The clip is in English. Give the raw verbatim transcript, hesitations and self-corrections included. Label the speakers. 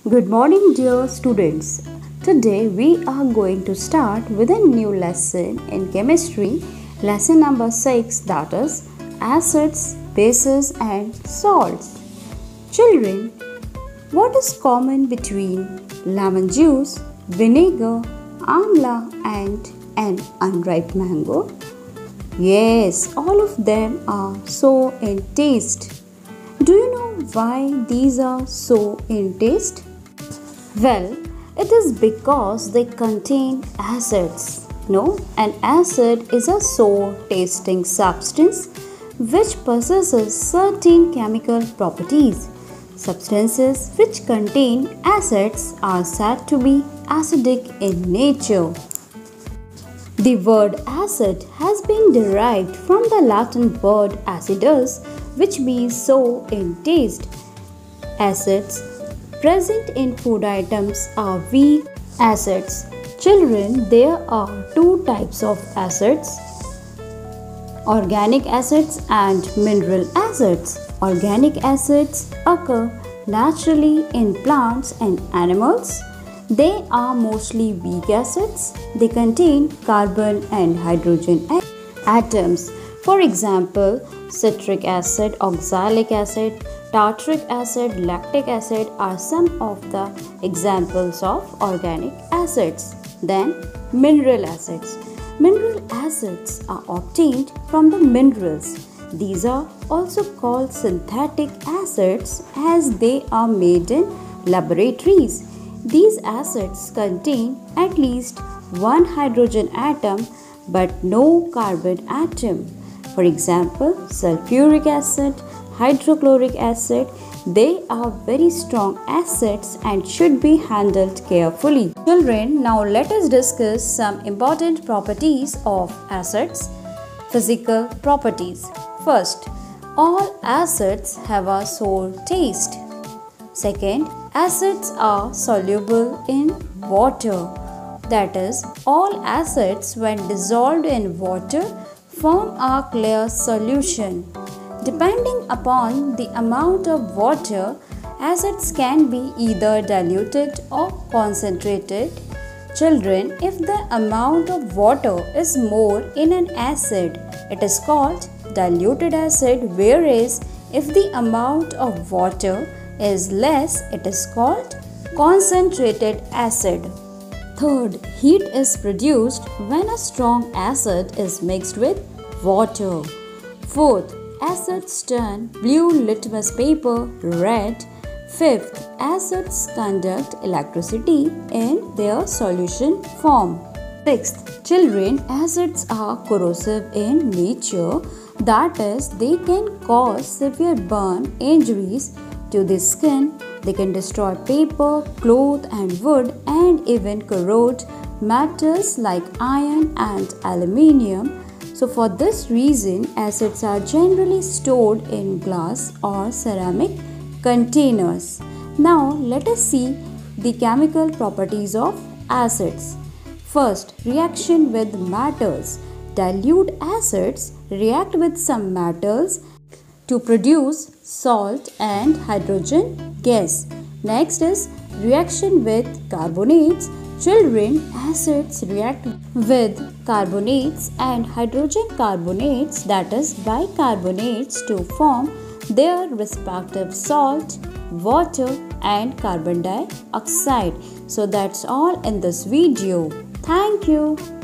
Speaker 1: Good morning, dear students. Today we are going to start with a new lesson in chemistry, lesson number six, that is acids, bases, and salts. Children, what is common between lemon juice, vinegar, amla, and an unripe mango? Yes, all of them are so in taste. Do you know why these are so in taste? Well, it is because they contain acids. No, an acid is a sour tasting substance which possesses certain chemical properties. Substances which contain acids are said to be acidic in nature. The word acid has been derived from the Latin word acidus, which means sour in taste. Acids present in food items are weak acids. Children, there are two types of acids: organic acids and mineral acids. Organic acids occur naturally in plants and animals. They are mostly weak acids. They contain carbon and hydrogen atoms. For example, citric acid, oxalic acid, tartaric acid, lactic acid are some of the examples of organic acids. Then, mineral acids. Mineral acids are obtained from the minerals. These are also called synthetic acids as they are made in laboratories. These acids contain at least one hydrogen atom but no carbon atom. For example, sulfuric acid, hydrochloric acid, they are very strong acids and should be handled carefully. Children, now let us discuss some important properties of acids. Physical properties. First, all acids have a sour taste. Second, acids are soluble in water. That is, all acids when dissolved in water form a clear solution. Depending upon the amount of water, acids can be either diluted or concentrated. Children, if the amount of water is more in an acid, it is called diluted acid, whereas if the amount of water is less, it is called concentrated acid. Third, heat is produced when a strong acid is mixed with water. Fourth, acids turn blue litmus paper red. Fifth, acids conduct electricity in their solution form. Sixth, children, acids are corrosive in nature. That is, they can cause severe burn injuries to the skin. They can destroy paper, cloth and wood, and even corrode metals like iron and aluminium. So for this reason, acids are generally stored in glass or ceramic containers. Now let us see the chemical properties of acids. First, reaction with metals. Dilute acids react with some metals to produce salt and hydrogen gas. Next is reaction with carbonates. Children, acids react with carbonates and hydrogen carbonates, that is bicarbonates, to form their respective salt, water and carbon dioxide. So that's all in this video. Thank you.